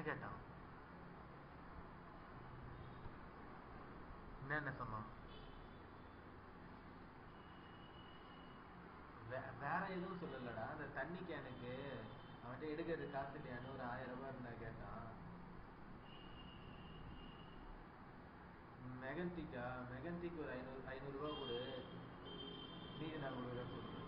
கேட்டான்? என்ன சொன்னான்? வேற எதுவும் சொல்லலடா. அந்த தண்ணி கேனுக்கு அவன்கிட்ட எடுக்கிறது காசு இல்லையான்னு ஒரு 1000 ரூபாய் இருந்தா கேட்டான். மெகந்திக்கு ஒரு 500 ரூபாய் கொடு, மீதி நான் கொடுக்குறேன்னு சொல்லு.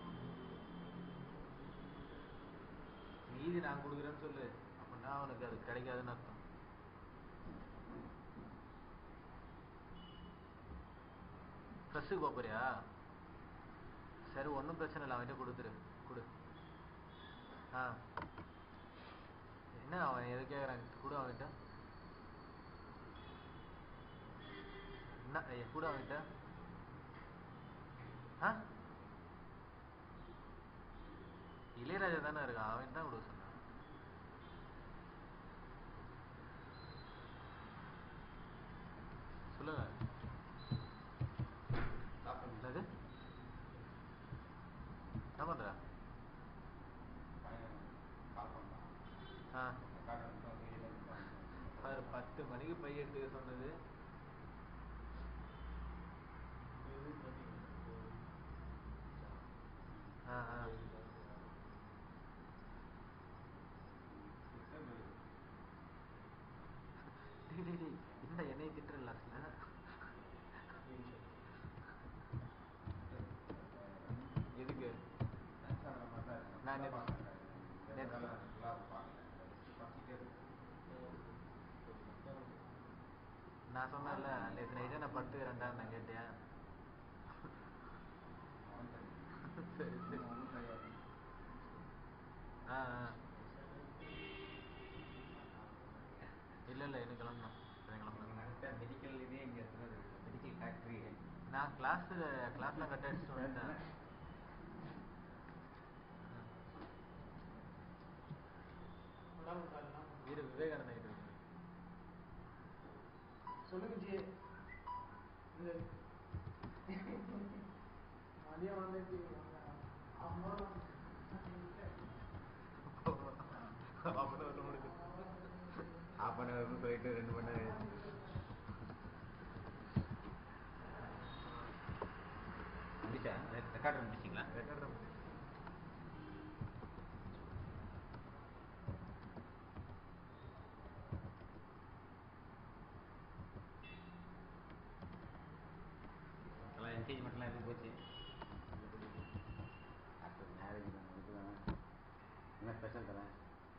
மீதி நான் கொடுக்குறேன்னு சொல்லு. அப்படின்னா அவனுக்கு அது கிடைக்காதுன்னு அர்த்தம். ப்ரெஸ்ஸுக்கு போறியா? சரி, ஒன்றும் பிரச்சனை இல்லை, அவன்கிட்ட கொடுத்துரு. கொடு. என்ன அவன் எது கேட்குறான்? கொடு அவன்கிட்ட. என்ன கூட அவன்கிட்ட? இளையராஜா தானே இருக்கான், அவன் தான் கொடுக்க சொன்னான். சொல்லுங்க. என்னது? என்ன பண்ற? 10 மணிக்கு பை எடுத்துக்க சொன்னது. இந்த என்னைய திட்டுறல எதுக்கு? நான் சொன்னேன்ல, நேற்று நைட்டே நான் படுத்துக்கிறேன்டா, நான் கேட்டேன். சரி சரி. இல்லை எனக்கு கிளம்பணும். மெடிக்கல் இதே இங்கே மெடிக்கல் ஃபேக்ட்ரி. நான் கிளாஸ்லாம் கட் அடிச்சுட்டு வந்துட்டேன். வீடு விவேகானந்தா கிட்ட இருக்கு. சொல்லுங்க ஜி. மதியம் வந்து போயிட்டு 2 மணி நேரம் முடிச்சா? ரெக்கார்டர் முடிச்சிங்களா? ரெக்கார்டர் என்கேஜ்மெண்ட்லாம் எப்படி போச்சு? ஆஃப்டர் மேரேஜ் தான். என்ன ஸ்பெஷல் தரேன்?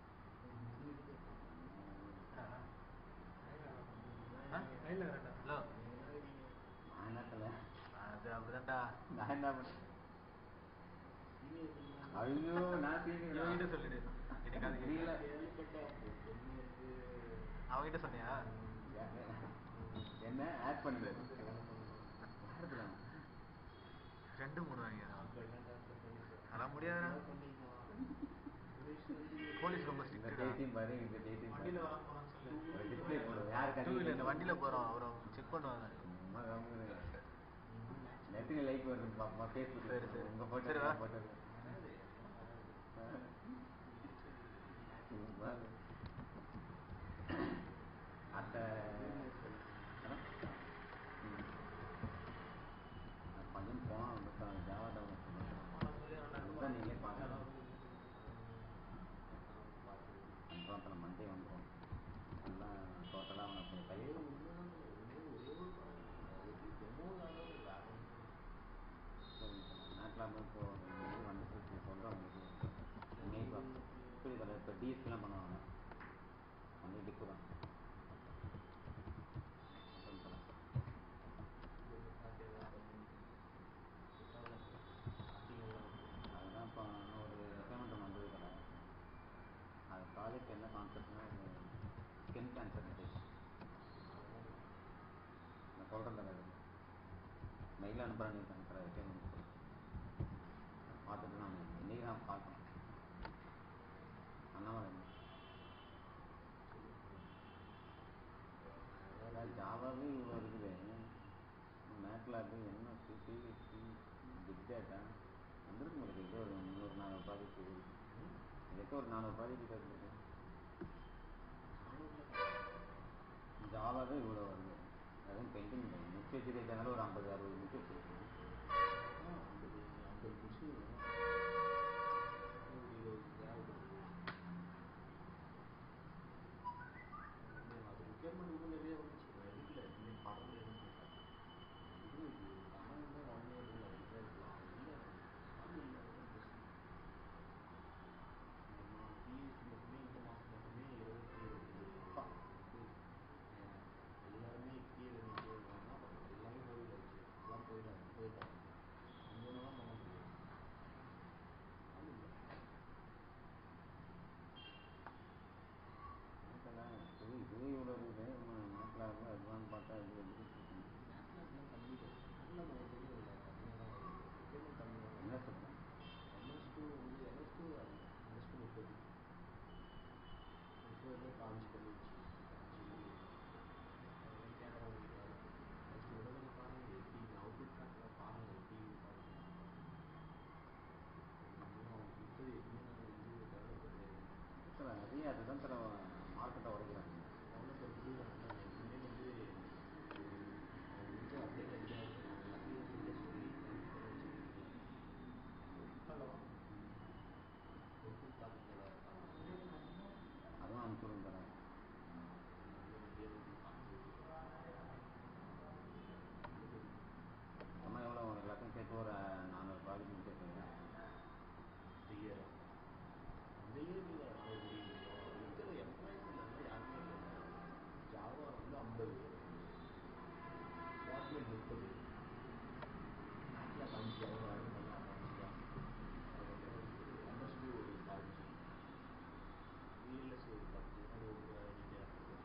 ஹலோ, நான் என்ன தரல. அது அப்படிதான்டா. நான் என்ன பண்ண? ஐயோ, நான் கிட்ட சொல்லிடு. எனக்கு அது தெரியல. அவங்கிட்ட சொன்னியா? என்ன ஆட் பண்ணுது? 2-3 வாங்கியா? அதெல்லாம் முடியாதுடா. போலீஸ் ரொம்ப ஸ்ட்ரிக்ட். வண்டியில வர போறோம்னு சொல்லு. இந்த வண்டியில போறோம், அப்புறம் செக் பண்ணுவாங்க. நெட்டில் லைக் வருது பாப்பா, ஃபேஸ்புக். சரி சரி, உங்க போட்டோ போட்டது. அத்தை கொஞ்சம் போனோம். ஜாவா டெவலப் நீங்களே பார்க்கலாம். கன்ஃபார்த்தில் மண்டே வந்துடும். எல்லாம் டோட்டலாக அவங்க கொஞ்சம் கையில் மேட்லாப் இப்போது வந்துட்டு சொல்கிறேன் உங்களுக்கு. நீங்கள் புரியுது. இப்போ டிஎஸ்பிலாம் பண்ணுவாங்க, ஒன்லி டிப்பு தான். அதுதான் இப்போ ஒரு அசைன்மெண்ட் ஒன்று வந்தது கடை. அது ப்ராஜெக்ட் என்ன கான்செப்ட்னா, ஸ்கின் கேன்சர் டிடெக்ஷன். நான் சொல்கிறேன், அது மெயில் அனுப்புகிறேன்னு இருக்காங்க கடை. அசைன்மெண்ட் பார்த்துட்டு நான் இன்றைக்கி தான் பார்க்கணும். அண்ணாமலை ஜாவாவே இவ்வளோ இருக்குது. மேட்லாப் என்ன சிபிஎஸ்சி பிக் டேட்டா வந்துருக்கு உங்களுக்கு. இதே ஒரு 300-400 ப்ராஜெக்ட் இருக்குது. இதுக்கு ஒரு 400 ப்ராஜெக்ட் கிட்ட இருந்துருக்கு. ஜாவாவே இவ்வளோ வருது. அதுவும் பெயிண்டிங் மிக்ஸ் வச்சுருக்காங்களோ ஒரு 50-60 மிக்ஸ் வச்சுருக்கு. 50 மிக்ஸ் அது ரிக்யர்மெண்ட் இன்னும் நிறைய வந்துச்சு. எடுக்கல இன்னும் படம் எதுவும் இது தமிழ் 1 இயர் இல்லை இருக்கலாம். இல்லை அது இல்லை பிஎஸ்சி மட்டுமே இந்த மாதம் மட்டுமே 22 எல்லாருமே கீழே நிற்கிறாங்கன்னா எல்லாமே கோவில் ஆச்சு. எல்லாம் போயிட்டாங்க அங்கெல்லாம் பண்ண முடியாது. அது இல்லை இதுவே இவ்வளோ இருக்குது. மேட்லாப் அட்வான்ஸ் பார்த்தா இது எடுத்துக்கிட்டு மேட்லாப்லாம் கம்மி தான். மேட்லாப் ஒன்றுமே இல்லை, கம்மியாக தான் வருது. ரிக்யர்மெண்ட் கம்மியாக தான். என்ன சொல்கிறேன் MS2 வந்து MS2 30 காலேஜ் பண்ணிடுச்சு. கேமரா ஓடிக்கிறாரு. ஃபஸ்ட்டு உடனே பாருங்கள் எப்படி அவுட்புட் காட்டில் பாருங்கள் எப்படி அவங்க கொடுத்தது எதுவுமே நாங்கள் வந்து டெவலப் பண்ணுறது நிறைய அதுதான் தர மார்க்கெட்டை உடைக்கிறாங்க. டெவலப்பர் கொடுக்குறாங்க. எதுவுமே வந்து அவங்க வந்து அப்டேட் ஆகிட்டே இருக்கிறாங்க. எல்லாத்தையும் ஃப்ரீயாக சொல்லி ஹலோ அவுட்புட் காட்டில் அதுவும் அனுப்பிச்சுடுங்க தரேன். அம்மா எவ்வளோ எல்லாத்தையும் சேர்த்து ஒரு 400 ப்ராஜெக்ட் முடிச்சிருக்கீங்க. இந்த இயர் நீங்கள் இருக்கிற எம்ப்ளாயிஸ் நல்லா யாருமே இல்லை. ஜாவா வந்து 50, வாட்மெண்ட் 30, மேட்லாப் 5 அவங்க நல்லா 5 தான். அதுக்கப்புறம் MS2 ஒரு 5, VLS ஒரு 10. அது ஒரு நீங்கள்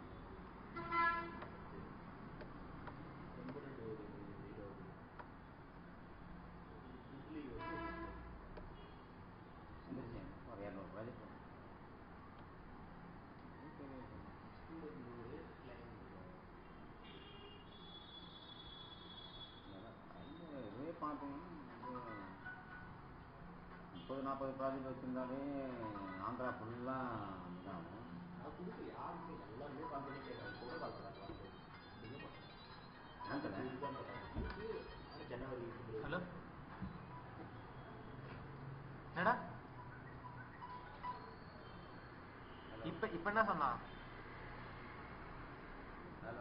கம்பனண்ட் ஒரு 20, இட்லி வந்து ஒரு 200 ப்ராஜெக்ட் ஸ்டூடெண்ட் 100, கிளைண்ட் இதுவே பார்த்தீங்கன்னா 30-40 ப்ராஜெக்ட் வச்சுருந்தாலே ஆந்திரா ஃபுல்லாக இதாகும். நான் கொடுத்து யாருக்கு எல்லாருமே கால் பண்ணி கேட்குறேன். இப்போ கூட கால் பண்ணுறாங்க. எடுக்க மாட்டேன். இதுதான் இருக்கு ஜனவரி. ஹலோ என்னடா இப்போ என்ன சொன்னா? ஹலோ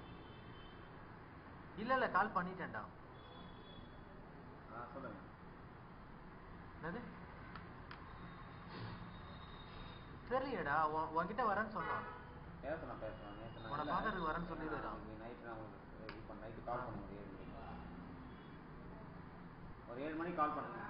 இல்லை கால் பண்ணிட்டேன்டா. சொல்லுங்க. என்னது தெரியலடா. உன்கிட்ட வரேன்னு சொன்னான். பேசலாம் நேற்று உன்னை பார்க்கறதுக்கு வரேன்னு சொல்லிடுறான். நைட்டு நான் உங்களுக்கு இப்போ நைட்டு கால் பண்ணுங்க. ஒரு 7 மணிக்கு கால் பண்ணுங்க.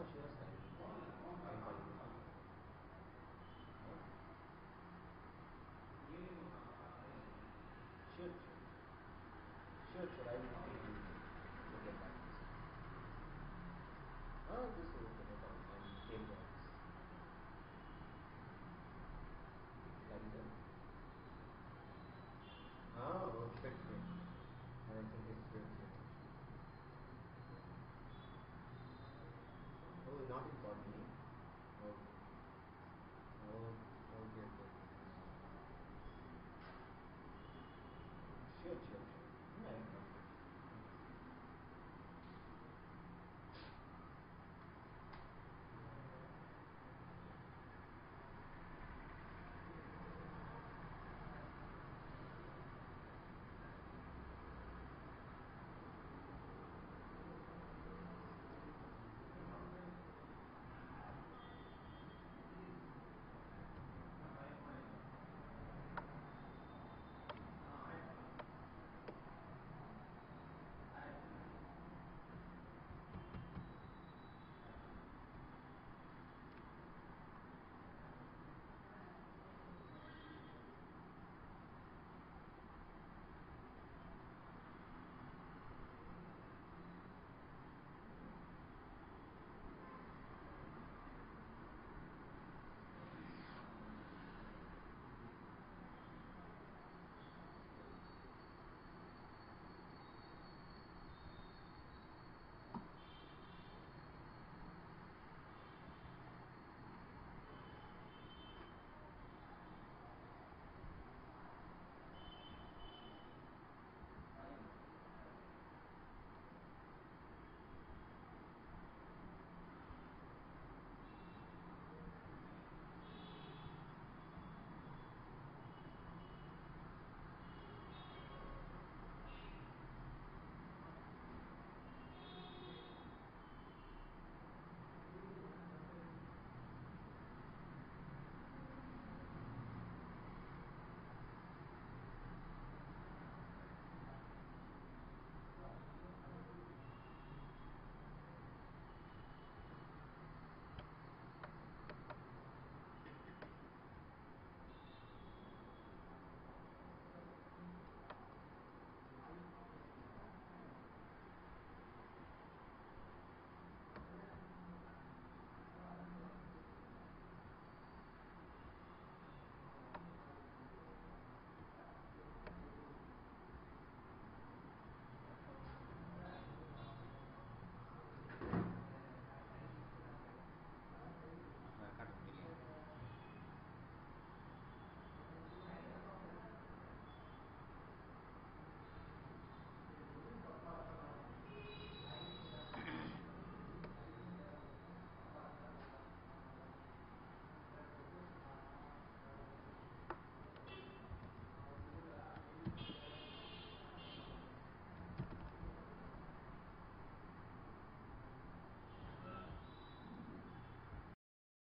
sure, sir. I'll call you. Sure, sure. I will get back. This is okay.